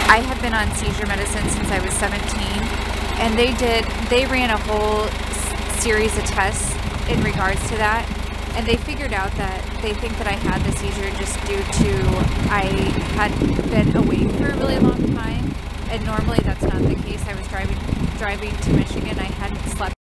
I have been on seizure medicine since I was 17, and they ran a whole series of tests in regards to that, and they figured out that they think that I had the seizure just due to I had been awake for a really long time, and normally that's not the case. I was driving to Michigan. I hadn't slept